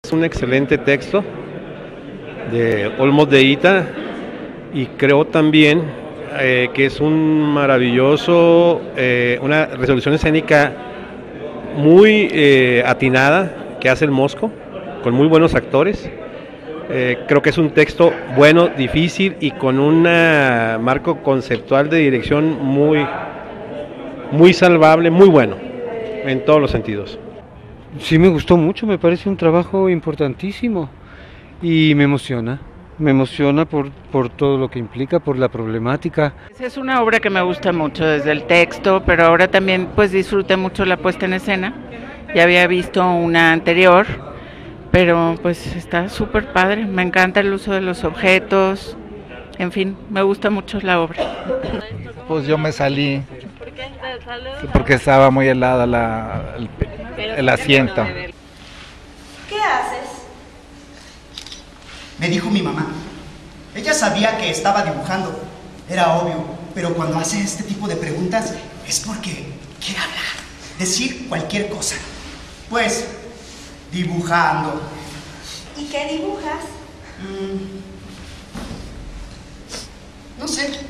Es un excelente texto de Olmos de Ita y creo también que es un maravilloso, una resolución escénica muy atinada que hace el Mosco, con muy buenos actores. Creo que es un texto bueno, difícil y con un marco conceptual de dirección muy salvable, muy bueno en todos los sentidos. Sí, me gustó mucho, me parece un trabajo importantísimo y me emociona por todo lo que implica, por la problemática. Es una obra que me gusta mucho desde el texto, pero ahora también pues disfruté mucho la puesta en escena. Ya había visto una anterior, pero pues está súper padre, me encanta el uso de los objetos, en fin, me gusta mucho la obra. Pues yo me salí porque estaba muy helada el asiento. ¿Qué haces? Me dijo mi mamá. Ella sabía que estaba dibujando, era obvio, pero cuando hace este tipo de preguntas es porque quiere hablar, decir cualquier cosa. Pues, dibujando. ¿Y qué dibujas? No sé.